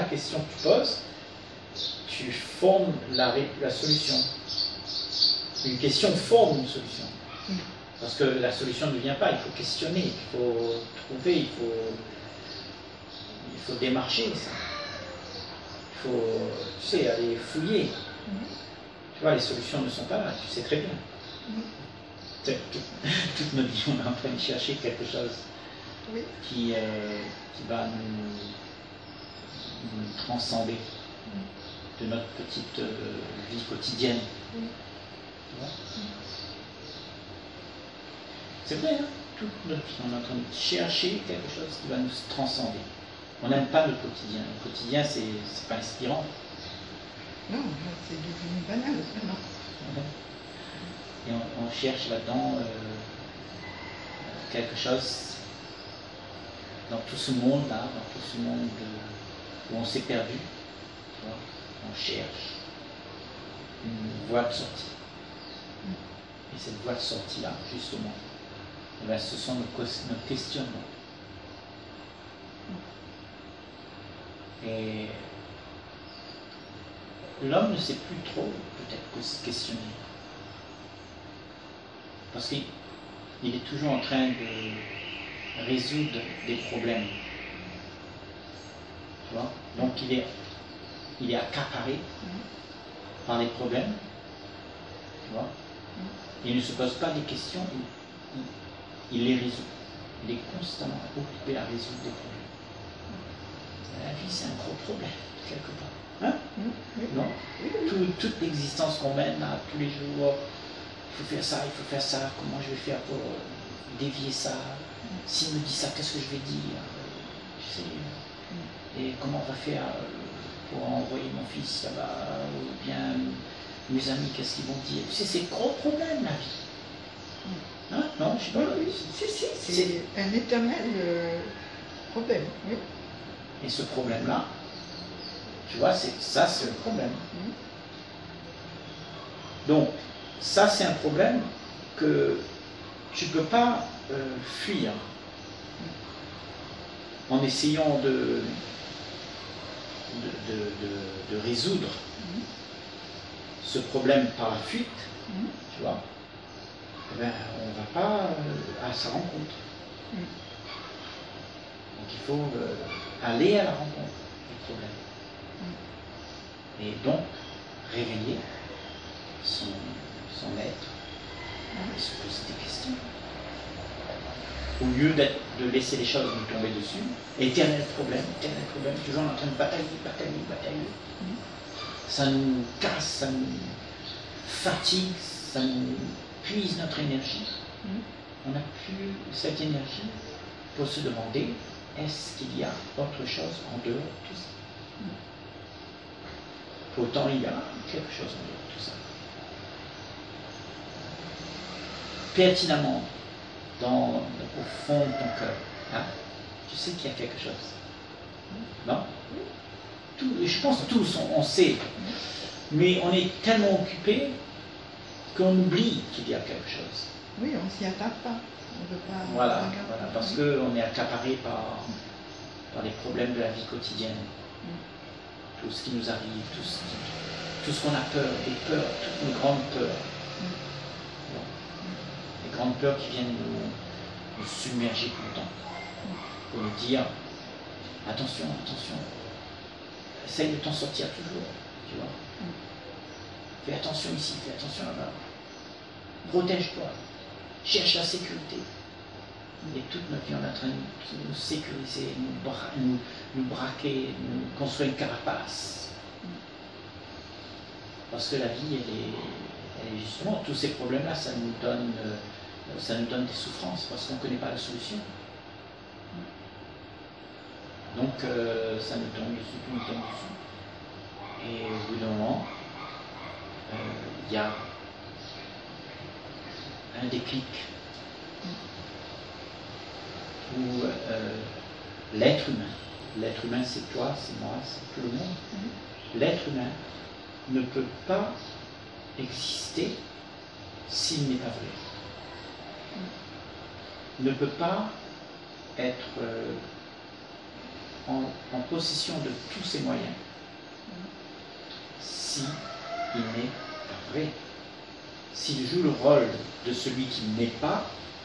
question que tu poses, tu formes la solution. Une question forme une solution. Parce que la solution ne vient pas, il faut questionner, il faut trouver, il faut démarcher ça. Il faut, tu sais, aller fouiller. Tu vois, les solutions ne sont pas là, tu sais très bien. Toute notre vie, on est en train de chercher quelque chose qui va nous transcender de notre petite vie quotidienne. Tu vois? C'est vrai, hein? Toute notre vie, on est en train de chercher quelque chose qui va nous transcender. On n'aime pas le quotidien. Le quotidien, c'est pas inspirant. Non, c'est devenu banal maintenant. Et on cherche là-dedans quelque chose dans tout ce monde-là, dans tout ce monde où on s'est perdu. Tu vois, on cherche une voie de sortie. Et cette voie de sortie-là, justement, eh bien, ce sont nos questionnements. Et l'homme ne sait plus trop, peut-être, que se questionner. Parce qu'il est toujours en train de résoudre des problèmes. Tu vois? Donc il est accaparé par les problèmes. Tu vois? Il ne se pose pas des questions, il les résout. Il est constamment occupé à résoudre des problèmes. La vie, c'est un gros problème, quelque part. Hein? Non? Toute l'existence qu'on mène là, tous les jours, il faut faire ça, comment je vais faire pour dévier ça? S'il me dit ça, qu'est-ce que je vais dire? Tu sais, et comment on va faire pour envoyer mon fils là-bas? Ou bien mes amis, qu'est-ce qu'ils vont dire? Tu sais, c'est gros problème, la vie. Hein? Non, je sais pas. Si, c'est un éternel problème. Oui. Et ce problème-là, tu vois, c'est le problème. Donc, ça, c'est un problème que tu ne peux pas fuir en essayant de résoudre ce problème par la fuite, tu vois. Eh ben, on ne va pas à sa rencontre. Donc, il faut aller à la rencontre du problème. Et donc, réveiller son être et se poser des questions. Au lieu de laisser les choses nous tomber dessus, éternel problème, toujours en train de batailler. Ça nous casse, ça nous fatigue, ça nous puise notre énergie. On n'a plus cette énergie pour se demander, est-ce qu'il y a autre chose en dehors de tout ça? Pourtant, il y a quelque chose en dehors de tout ça. Pertinemment, au fond de ton cœur, hein, tu sais qu'il y a quelque chose. Non? Je pense que tous, on sait. Mais on est tellement occupé qu'on oublie qu'il y a quelque chose. Oui, on ne s'y attaque pas. On ne veut pas. Voilà, parce qu'on est accaparé par les problèmes de la vie quotidienne. Tout ce qui nous arrive, tout ce qu'on a peur, des peurs, toutes nos grandes peurs. Les grandes peurs qui viennent nous submerger tout le temps. Pour nous dire, attention, essaye de t'en sortir toujours, tu vois. Fais attention ici, fais attention là-bas. Protège-toi, cherche la sécurité. Et toute notre vie, on est en train de nous sécuriser, nous braquer, nous construire une carapace. Parce que la vie, elle est justement, tous ces problèmes-là, ça nous donne des souffrances, parce qu'on ne connaît pas la solution. Donc, ça nous tombe dessus. Et au bout d'un moment, il y a un déclic où l'être humain c'est toi, c'est moi, c'est tout le monde, l'être humain ne peut pas exister s'il n'est pas vrai. Ne peut pas être en possession de tous ses moyens si il n'est pas vrai. S'il joue le rôle de celui qui n'est pas,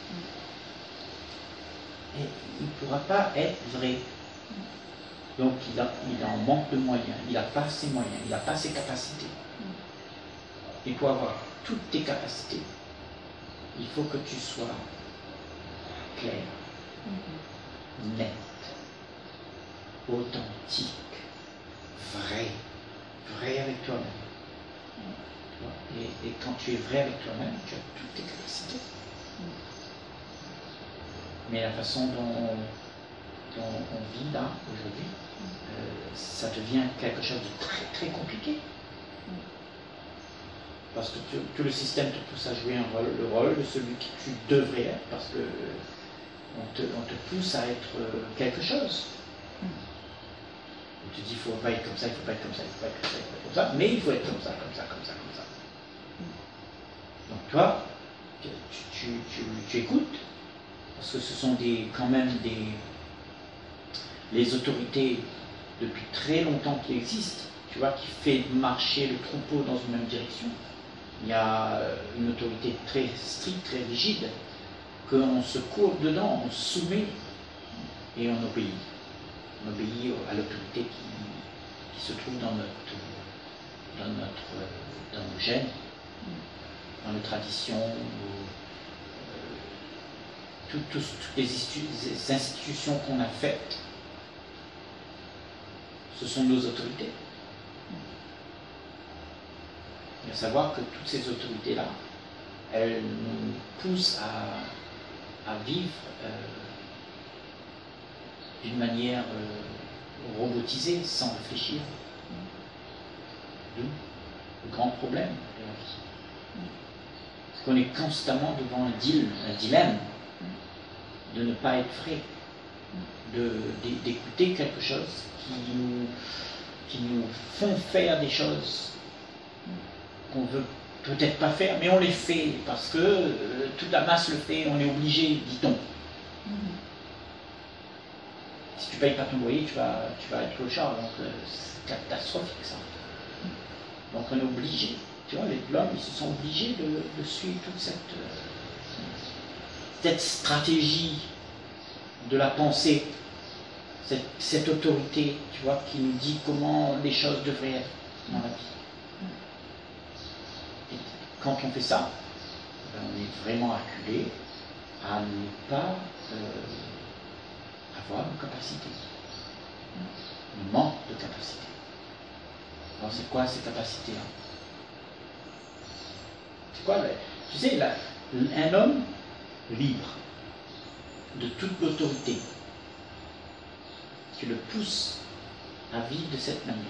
et il ne pourra pas être vrai. Donc il en manque de moyens, il n'a pas ses moyens, il n'a pas ses capacités. Et pour avoir toutes tes capacités, il faut que tu sois clair, net, authentique, vrai avec toi-même. Et quand tu es vrai avec toi-même, tu as toutes tes capacités. Mais la façon dont on vit là, aujourd'hui, ça devient quelque chose de très très compliqué. Parce que tout le système te pousse à jouer le rôle de celui que tu devrais être, parce que on te pousse à être quelque chose. On te dit, il ne faut pas être comme ça, il ne faut pas être comme ça, il ne faut pas être comme ça, il faut être comme ça, mais il faut être comme ça, comme ça, comme ça, comme ça. Donc toi, tu écoutes, parce que ce sont quand même les autorités depuis très longtemps qui existent, tu vois, qui fait marcher le troupeau dans une même direction. Il y a une autorité très stricte, très rigide, qu'on se court dedans, on se soumet et on obéit. On obéit à l'autorité qui se trouve dans nos gènes, dans nos traditions, toutes les institutions qu'on a faites, ce sont nos autorités. Il faut savoir que toutes ces autorités-là, elles nous poussent à vivre d'une manière robotisée, sans réfléchir. D'où le grand problème de la vie. Parce qu'on est constamment devant un dilemme de ne pas être vrai, d'écouter quelque chose qui nous font faire des choses qu'on veut peut-être pas faire, mais on les fait parce que toute la masse le fait, on est obligé, dit-on. Si tu ne payes pas ton loyer, tu vas être clochard, donc c'est catastrophique ça. Donc on est obligé, tu vois, l'homme, ils se sont obligés de suivre toute cette stratégie de la pensée, cette autorité, tu vois, qui nous dit comment les choses devraient être dans la vie. Et quand on fait ça, on est vraiment acculé à ne pas avoir nos capacités. On manque de capacités. Alors c'est quoi ces capacités-là? C'est quoi? Tu sais, un homme libre de toute l'autorité qui le pousse à vivre de cette manière.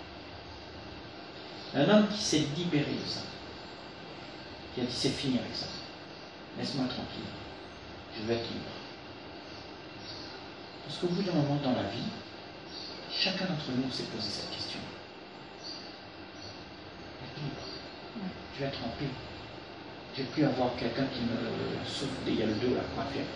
Un homme qui s'est libéré de ça, qui a dit c'est fini avec ça, laisse-moi tranquille, je veux être libre. Parce qu'au bout d'un moment dans la vie, chacun d'entre nous s'est posé cette question. Être libre, je vais être en paix. Je ne vais plus avoir quelqu'un qui me souffle derrière le dos, là, quoi faire.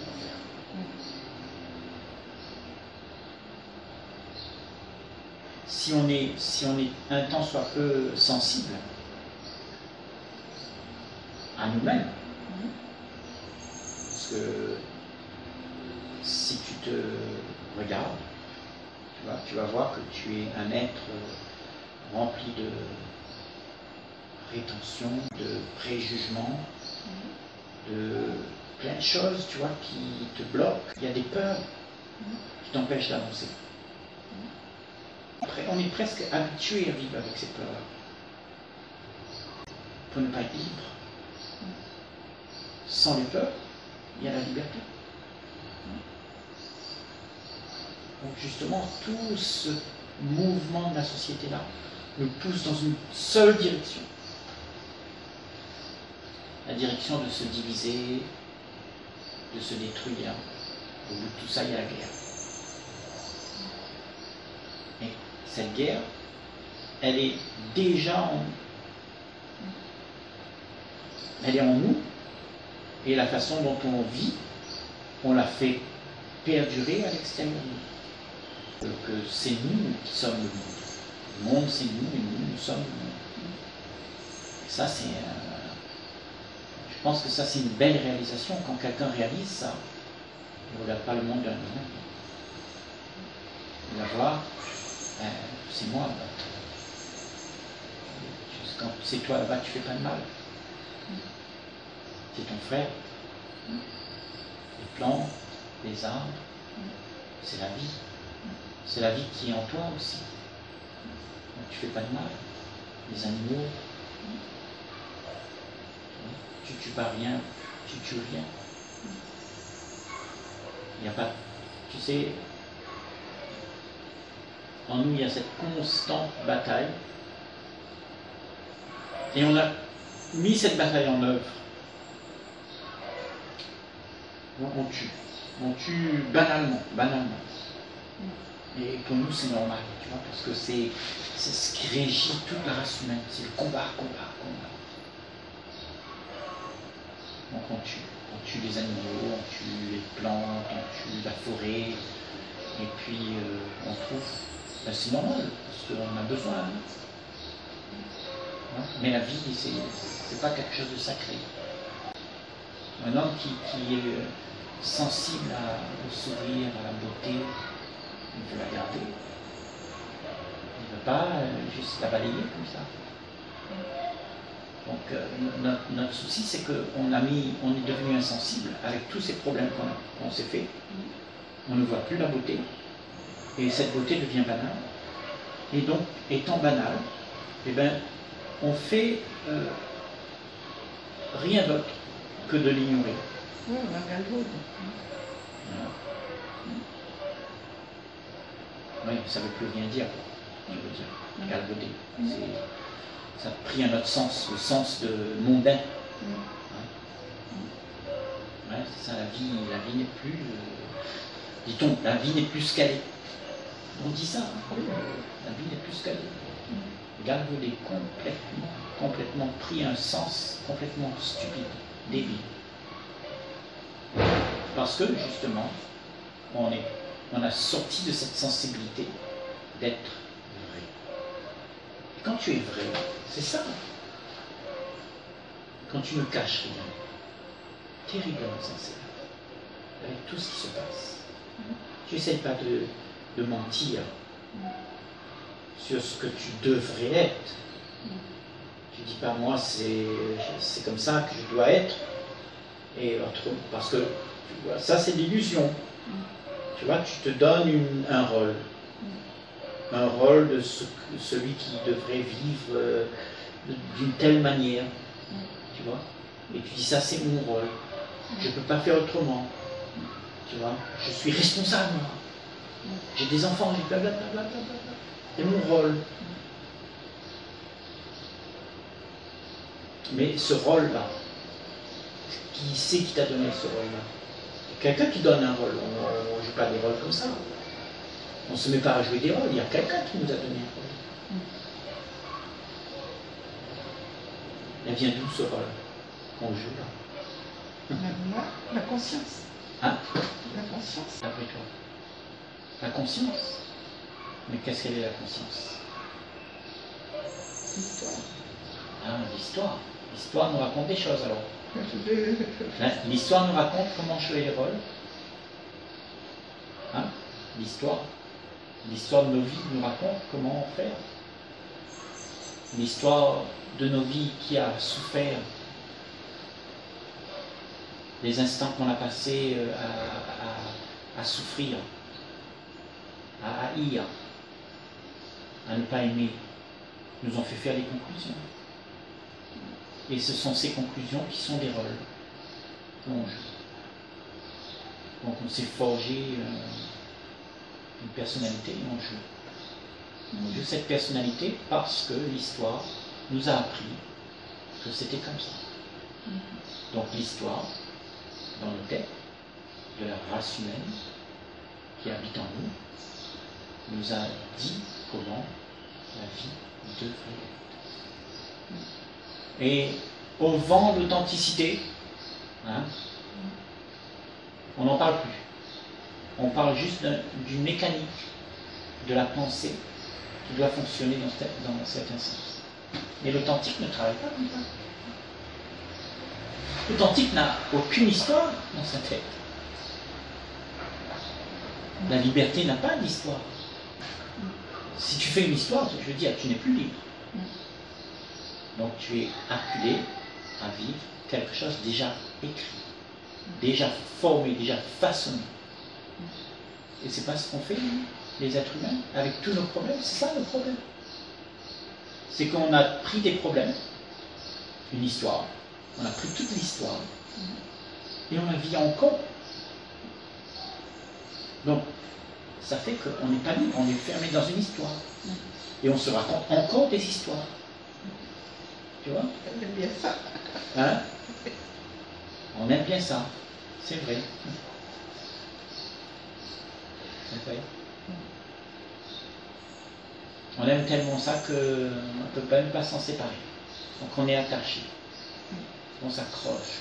Si on est un tant soit peu sensible à nous-mêmes, parce que si tu te regardes, tu vas voir que tu es un être rempli de rétention, de préjugement, de plein de choses, tu vois, qui te bloquent. Il y a des peurs qui t'empêchent d'avancer. Après, on est presque habitué à vivre avec ces peurs-là. Pour ne pas être libre. Sans les peurs, il y a la liberté. Donc justement, tout ce mouvement de la société-là nous pousse dans une seule direction. La direction de se diviser, de se détruire. Au bout de tout ça, il y a la guerre. Et cette guerre, elle est déjà en nous. Elle est en nous. Et la façon dont on vit, on la fait perdurer à l'extérieur de nous. que c'est nous qui sommes le monde. Le monde, c'est nous, et nous sommes le monde. Et ça, c'est... je pense que ça, c'est une belle réalisation. Quand quelqu'un réalise ça, il ne regarde pas le monde d'un moment. Il va voir, c'est moi là-bas. Quand c'est toi là-bas, tu fais pas de mal. C'est ton frère. Les plantes, les arbres, c'est la vie. C'est la vie qui est en toi aussi. Donc, tu fais pas de mal. Les animaux, tu tues pas rien, tu tues rien. Il n'y a pas, tu sais, en nous il y a cette constante bataille. Et on a mis cette bataille en œuvre. On tue banalement. Et pour nous, c'est normal, tu vois, parce que c'est ce qui régit toute la race humaine. C'est le combat. Donc on tue les animaux, on tue les plantes, on tue la forêt. Et puis on trouve, c'est normal, parce qu'on a besoin. Mais la vie, c'est pas quelque chose de sacré. Un homme qui est sensible au sourire, à la beauté, il veut la garder. Il ne veut pas juste la balayer comme ça. Donc notre souci, c'est qu'on est devenu insensible avec tous ces problèmes qu'on s'est fait. On ne voit plus la beauté. Et cette beauté devient banale. Et donc, étant banale, eh ben, on fait rien d'autre que de l'ignorer. Oui, on a galvaudé. Voilà. Oui, ça ne veut plus rien dire, je veux dire. Galvaudé. Ça a pris un autre sens, le sens de mondain. Ouais, c'est ça, la vie n'est plus... dit-on, la vie n'est plus scalée. On dit ça, la vie n'est plus scalée. Galvaudé complètement pris un sens complètement stupide, débile. Parce que, justement, on a sorti de cette sensibilité d'être vrai. Et quand tu es vrai, c'est ça. Quand tu ne caches rien, terriblement sincère, avec tout ce qui se passe. Tu n'essayes pas de mentir sur ce que tu devrais être. Tu dis pas, moi, c'est comme ça que je dois être. Et parce que tu vois, ça, c'est l'illusion. Tu vois, tu te donnes un rôle. Un rôle de celui qui devrait vivre d'une telle manière. Tu vois. Et tu dis, ça, c'est mon rôle. Je ne peux pas faire autrement. Tu vois, je suis responsable. J'ai des enfants, j'ai blablabla. C'est mon rôle. Mais ce rôle-là, qui c'est qui t'a donné ce rôle-là? Quelqu'un qui donne un rôle. On ne joue pas des rôles comme ça. On ne se met pas à jouer des rôles. Il y a quelqu'un qui nous a donné un rôle. Elle vient d'où ce rôle qu'on joue là? La conscience. Hein? La conscience. Après toi. La conscience. Mais qu'est-ce qu'elle est la conscience? L'histoire. Ah, l'histoire. L'histoire nous raconte des choses alors. L'histoire nous raconte comment jouer les rôles. Hein? L'histoire. L'histoire de nos vies nous raconte comment faire. L'histoire de nos vies qui a souffert. Les instants qu'on a passés à souffrir, à haïr, à ne pas aimer, nous ont fait faire des conclusions. Et ce sont ces conclusions qui sont des rôles que l'on joue. Donc on s'est forgé une personnalité et on joue. On joue cette personnalité parce que l'histoire nous a appris que c'était comme ça. Donc l'histoire, dans nos têtes, de la race humaine qui habite en nous, nous a dit comment la vie devrait être. Et au vent de l'authenticité, hein, on n'en parle plus. On parle juste d'une mécanique de la pensée qui doit fonctionner dans un certain sens. Mais l'authentique ne travaille pas comme ça. L'authentique n'a aucune histoire dans sa tête. La liberté n'a pas d'histoire. Si tu fais une histoire, je veux dire, tu n'es plus libre. Donc tu es acculé à vivre quelque chose déjà écrit, déjà formé, déjà façonné. Et c'est pas ce qu'on fait, nous, les êtres humains, avec tous nos problèmes. C'est ça le problème. C'est qu'on a pris des problèmes, une histoire, on a pris toute l'histoire, et on la vit encore. Donc, ça fait qu'on n'est pas libre, on est fermé dans une histoire. Et on se raconte encore des histoires. Tu vois? On aime bien ça. Hein? On aime bien ça, c'est vrai. C'est vrai. On aime tellement ça qu'on ne peut même pas s'en séparer. Donc on est attaché. On s'accroche.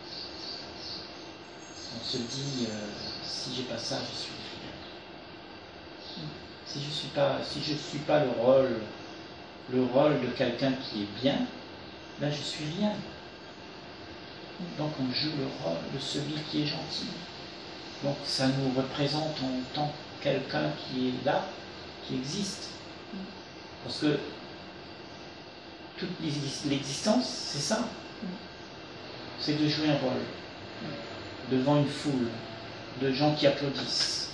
On se dit, si j'ai pas ça, je suis rien. Si je suis pas le rôle de quelqu'un qui est bien, ben je suis rien. Donc on joue le rôle de celui qui est gentil. Donc ça nous représente en tant que quelqu'un qui est là, qui existe. Parce que toute l'existence, c'est ça. C'est de jouer un rôle devant une foule de gens qui applaudissent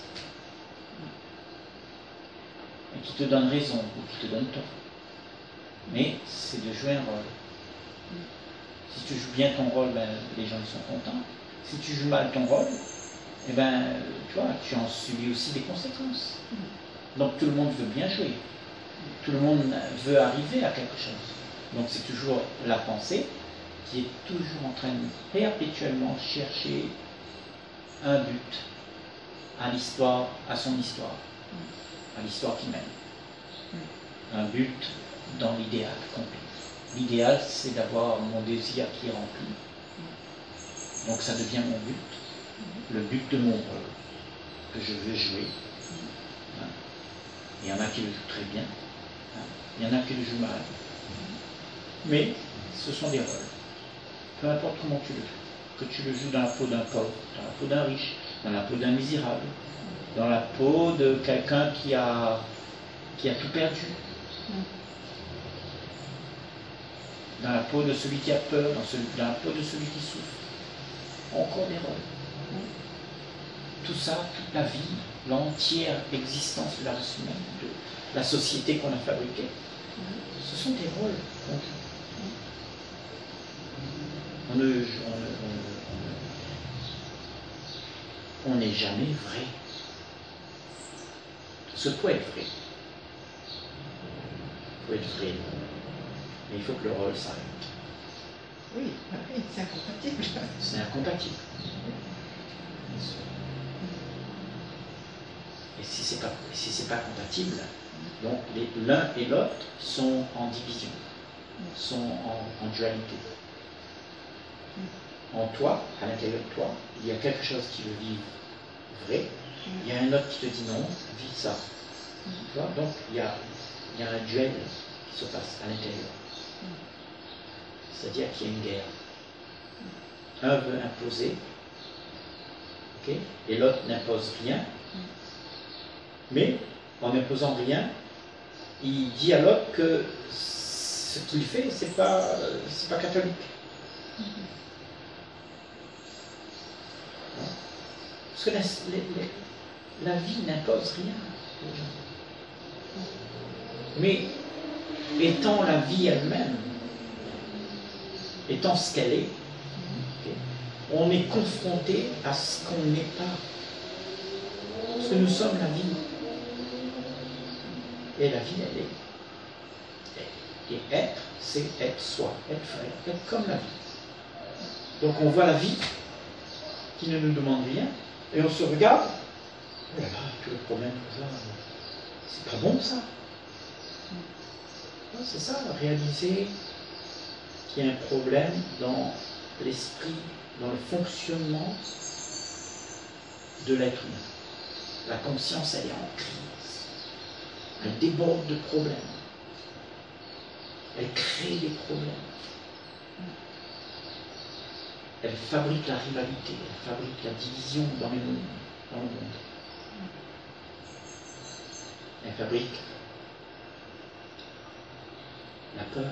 et qui te donnent raison ou qui te donnent tort. Mais c'est de jouer un rôle. Si tu joues bien ton rôle, ben, les gens ils sont contents. Si tu joues mal ton rôle, eh ben, tu vois, tu en subis aussi des conséquences. Donc tout le monde veut bien jouer. Tout le monde veut arriver à quelque chose. Donc c'est toujours la pensée qui est toujours en train de perpétuellement chercher un but à l'histoire, à son histoire, à l'histoire qui mène. Un but dans l'idéal complet. L'idéal, c'est d'avoir mon désir qui est rempli. Donc ça devient mon but, le but de mon rôle que je veux jouer. Il y en a qui le jouent très bien, il y en a qui le jouent mal. Mais ce sont des rôles. Peu importe comment tu le joues. Que tu le joues dans la peau d'un pauvre, dans la peau d'un riche, dans la peau d'un misérable, dans la peau de quelqu'un qui a tout perdu. Dans la peau de celui qui a peur, dans la peau de celui qui souffre. Encore des rôles. Tout ça, toute la vie, l'entière existence de la race humaine, de la société qu'on a fabriquée, ce sont des rôles qu'on joue. On n'est jamais vrai. Ce peut être vrai. Il faut être vrai. Mais il faut que le rôle s'arrête. Oui, c'est incompatible. C'est incompatible. Et si c'est pas compatible, donc l'un et l'autre sont en division, sont en dualité. En toi, à l'intérieur de toi, il y a quelque chose qui veut vivre vrai, il y a un autre qui te dit non, vis ça. Tu vois? Donc il y a un duel qui se passe à l'intérieur. C'est-à-dire qu'il y a une guerre. Un veut imposer, okay, et l'autre n'impose rien. Mais en n'imposant rien, il dit à l'autre que ce qu'il fait, c'est pas catholique. Parce que la vie n'impose rien aux gens. Mais étant la vie elle-même, étant ce qu'elle est, okay, on est confronté à ce qu'on n'est pas. Parce que nous sommes la vie. Et la vie, elle est. Et être, c'est être soi, être vrai, être comme la vie. Donc on voit la vie qui ne nous demande rien, et on se regarde, oh là là, tout le problème, c'est pas bon ça. C'est ça, réaliser qu'il y a un problème dans l'esprit, dans le fonctionnement de l'être humain. La conscience, elle est en crise. Elle déborde de problèmes. Elle crée des problèmes. Elle fabrique la rivalité, elle fabrique la division dans le monde. Elle fabrique la peur.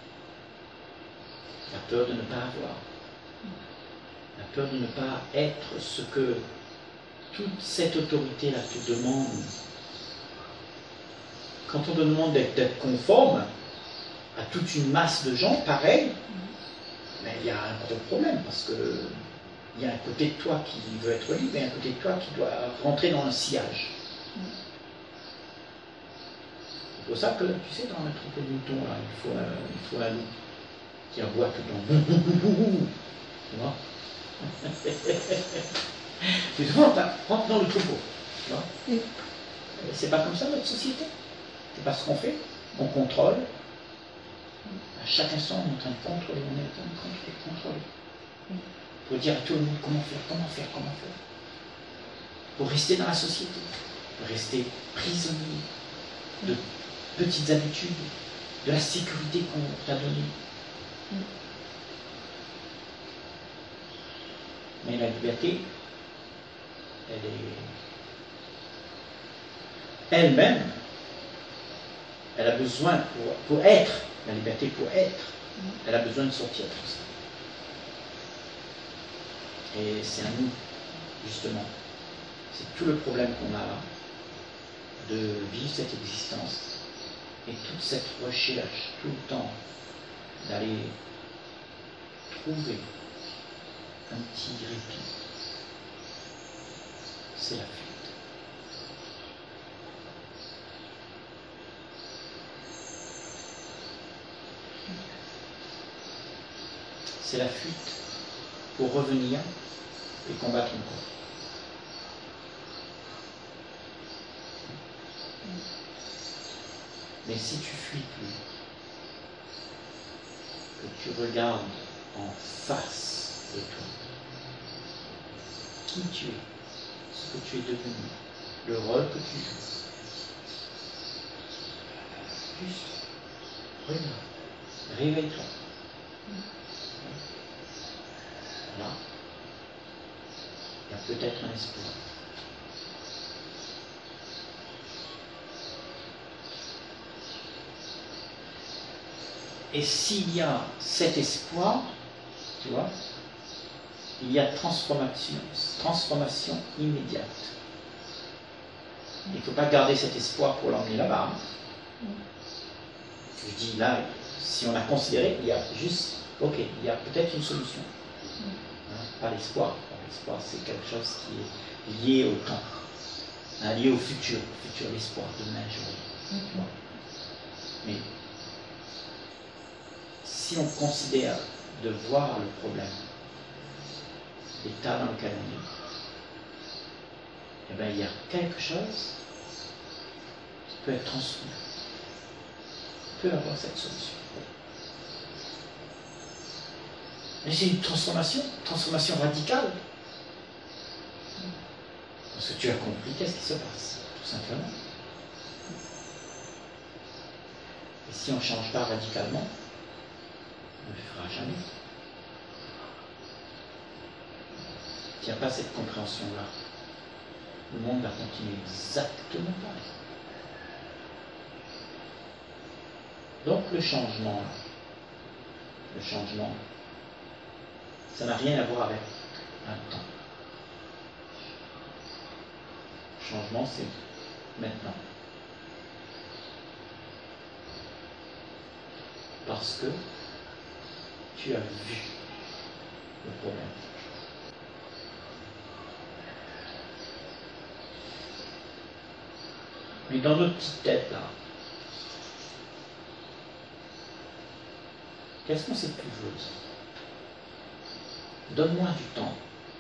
La peur de ne pas avoir. La peur de ne pas être ce que toute cette autorité-là te demande. Quand on te demande d'être conforme à toute une masse de gens, pareil, mais il y a un gros problème, parce que il y a un côté de toi qui veut être libre et un côté de toi qui doit rentrer dans un sillage. C'est pour ça que, tu sais, dans la troupe de moutons, là, il faut un loup qui aboie tout le temps. Tu vois? Tu te rentre dans le troupeau. Tu vois? C'est pas comme ça notre société. C'est pas ce qu'on fait. On contrôle. À chaque instant, on est en train de contrôler. On est en train de contrôler. Pour dire à tout le monde comment faire. Pour rester dans la société. Pour rester prisonnier de petites habitudes, de la sécurité qu'on t'a donnée. Mais la liberté, elle est elle-même, elle a besoin pour être, la liberté pour être, elle a besoin de sortir de tout ça. Et c'est à nous, justement, c'est tout le problème qu'on a là, de vivre cette existence et toute cette recherche, tout le temps, d'aller trouver un petit répit. C'est la fuite. C'est la fuite pour revenir et combattre encore. Mais si tu fuis plus, que tu regardes en face de toi, qui tu es, ce que tu es devenu, le rôle que tu joues, juste regarde, réveille-toi. Là, il y a peut-être un espoir. Et s'il y a cet espoir, tu vois, il y a transformation immédiate. Il ne faut pas garder cet espoir pour l'emmener là-bas. Je dis là, si on a considéré, il y a juste, ok, il y a peut-être une solution. Pas l'espoir. L'espoir, c'est quelque chose qui est lié au temps, lié au futur, l'espoir de demain jour. Mais si on considère de voir le problème, l'état dans lequel on est, eh bien, il y a quelque chose qui peut être transformé. On peut avoir cette solution. Mais c'est une transformation radicale. Parce que tu as compris qu'est-ce qui se passe, tout simplement. Et si on ne change pas radicalement, on ne le fera jamais. Il n'y a pas cette compréhension-là. Le monde va continuer exactement pareil. Donc le changement, ça n'a rien à voir avec un temps. Le changement, c'est maintenant. Parce que tu as vu le problème. Mais dans notre petite tête, là, qu'est-ce qu'on sait toujours? Donne-moi du temps.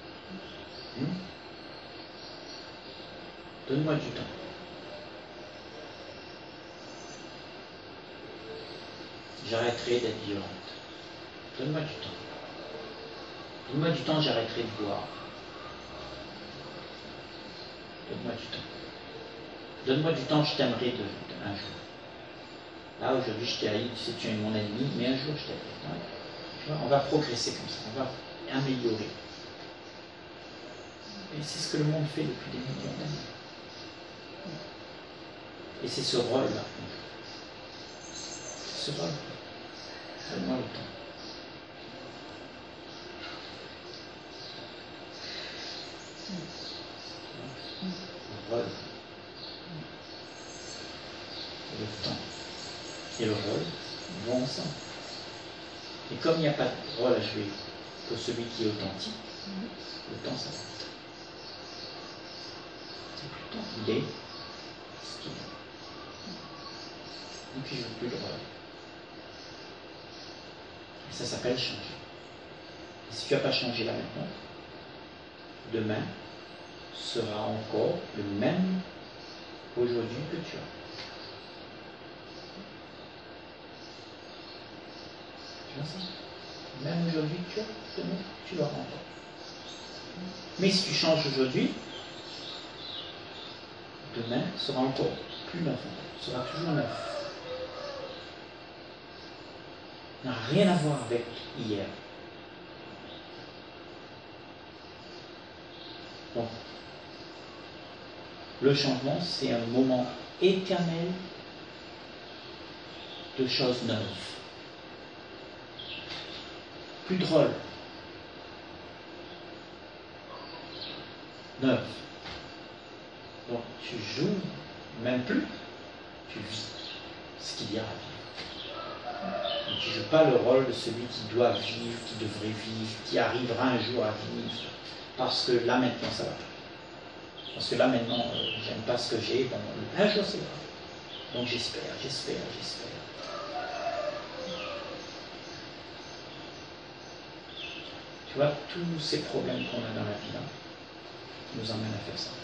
Donne-moi du temps. J'arrêterai d'être violente. Donne-moi du temps. Donne-moi du temps, j'arrêterai de boire. Donne-moi du temps. Donne-moi du temps, je t'aimerai un jour. Là, aujourd'hui, je t'ai haï, tu sais, tu es mon ennemi, mais un jour, je t'aime. Ouais. Tu vois, on va progresser comme ça, on va améliorer. Et c'est ce que le monde fait depuis des millions d'années. Et c'est ce rôle-là qu'on joue. C'est ce rôle. Donne-moi le temps. Le rôle. Et le temps. Et le rôle vont ensemble. Et comme il n'y a pas de rôle à jouer pour celui qui est authentique, le temps s'arrête. C'est plus le temps. Il est ce qu'il est. Donc il ne joue plus le rôle. Et ça s'appelle changer. Et si tu n'as pas changé là maintenant, demain sera encore le même aujourd'hui que tu as. Tu vois ça? Même aujourd'hui que tu as, demain tu l'auras encore. Mais si tu changes aujourd'hui, demain sera encore plus neuf, sera toujours neuf. Ça n'a rien à voir avec hier. Donc, le changement, c'est un moment éternel de choses neuves. Plus drôle. Neuve. Donc, tu joues même plus, tu vis ce qu'il y a à vivre. Et tu ne joues pas le rôle de celui qui doit vivre, qui devrait vivre, qui arrivera un jour à vivre. Parce que là, maintenant, ça va pas. Parce que là, maintenant, j'aime pas ce que j'ai. Bon, un jour, c'est grave. Donc, j'espère. Tu vois, tous ces problèmes qu'on a dans la vie, là, nous emmènent à faire ça.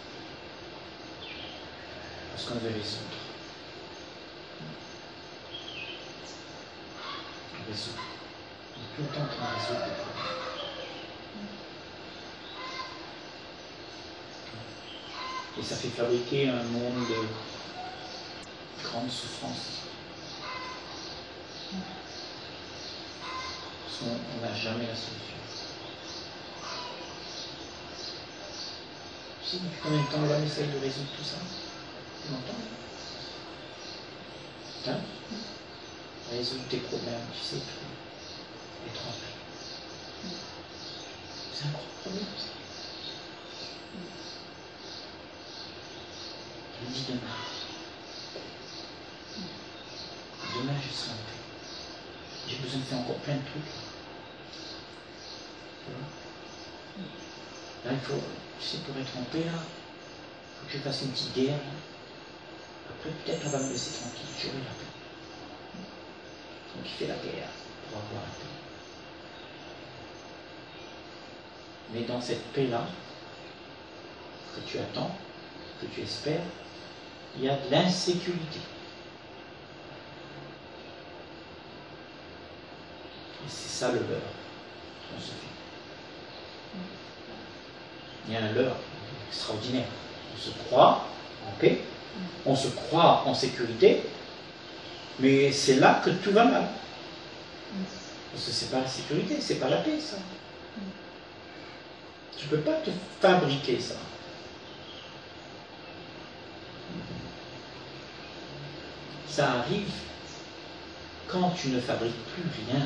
Parce qu'on veut résoudre. On résout. On est tout le temps en train de résoudre des problèmes. Et ça fait fabriquer un monde de grande souffrance. Parce qu'on n'a jamais la solution. Tu sais depuis combien de temps l'homme essaye de résoudre tout ça? Tu m'entends? Hein? Résoudre tes problèmes, tu sais, tout. Être en paix. C'est un gros problème, ça. Il dit demain. Demain, je serai en paix. J'ai besoin de faire encore plein de trucs. Tu vois? Là, il faut, tu sais, pour être en paix, là, il faut que je fasse une petite guerre. Là. Après, peut-être on va me laisser tranquille, j'aurai la paix. Donc, il fait la guerre pour avoir la paix. Mais dans cette paix-là, que tu attends, que tu espères, il y a de l'insécurité. Et c'est ça le leurre qu'on se fait. Il y a un leurre extraordinaire. On se croit en paix, on se croit en sécurité, mais c'est là que tout va mal. Parce que c'est pas la sécurité, c'est pas la paix, ça. Tu ne peux pas te fabriquer ça. Ça arrive quand tu ne fabriques plus rien.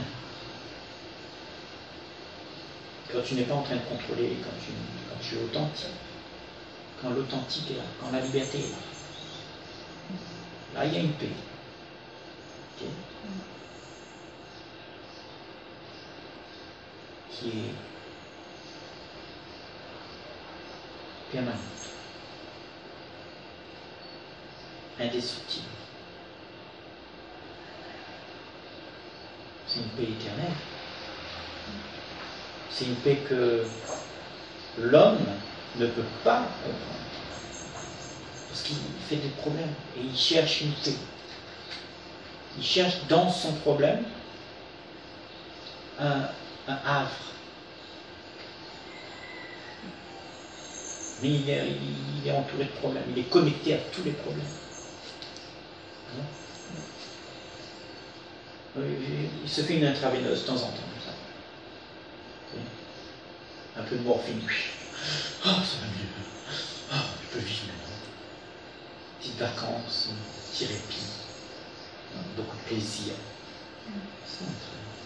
Quand tu n'es pas en train de contrôler, quand tu es authentique. Quand l'authentique est là, quand la liberté est là. Là, il y a une paix. Okay. Qui est permanente. Indestructible. C'est une paix éternelle. C'est une paix que l'homme ne peut pas comprendre. Parce qu'il fait des problèmes et il cherche une paix. Il cherche dans son problème un havre. Mais il est entouré de problèmes, il est connecté à tous les problèmes. Il se fait une intraveineuse de temps en temps, comme ça. Un peu de morphine. Oh, ça va mieux. Oh, je peux vivre maintenant. Petites vacances, petit répit. Beaucoup de plaisir. C'est un truc.